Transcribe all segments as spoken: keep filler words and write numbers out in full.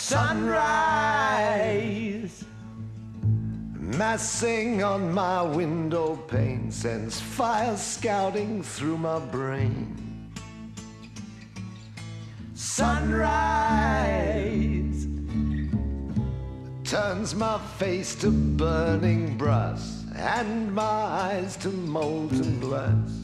Sunrise massing on my window pane sends fire scouting through my brain. Sunrise turns my face to burning brass and my eyes to molten glass.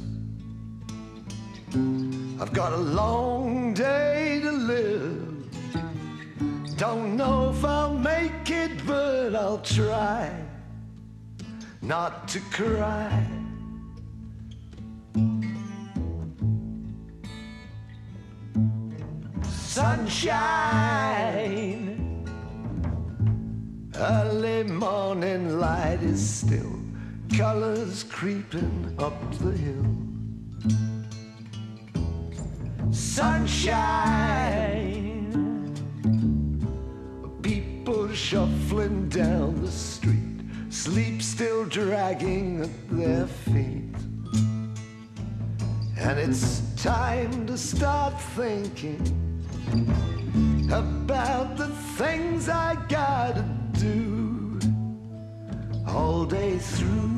I've got a long day to live. Don't know if I'll make it, but I'll try not to cry. Sunshine, early morning light is still, colors creeping up the hill. Sunshine, people shuffling down the street, sleep still dragging at their feet. And it's time to start thinking about the things I gotta do all day through.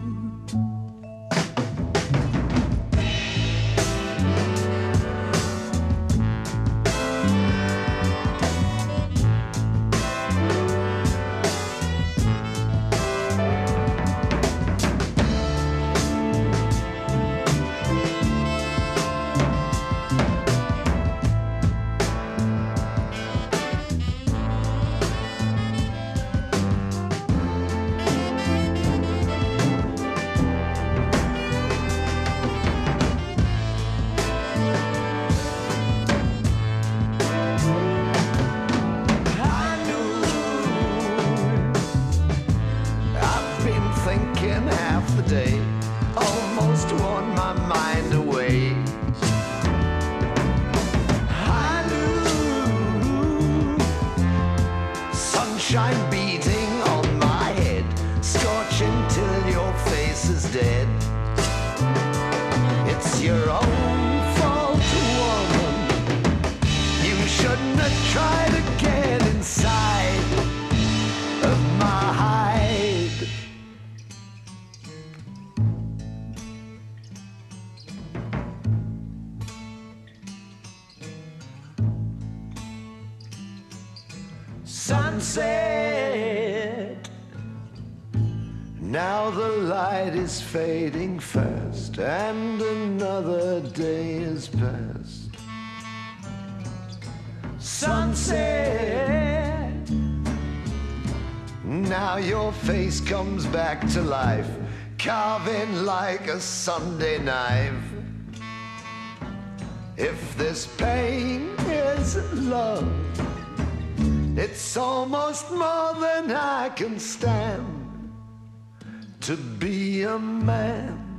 Half the day, almost worn my mind away. I knew sunshine beating on my head, scorching till your face is dead. It's your own fault, woman. You shouldn't have tried to get inside of my hide. Sunset, now the light is fading fast and another day is past. Sunset, now your face comes back to life, carving like a Sunday knife. If this pain is love, it's almost more than I can stand to be a man.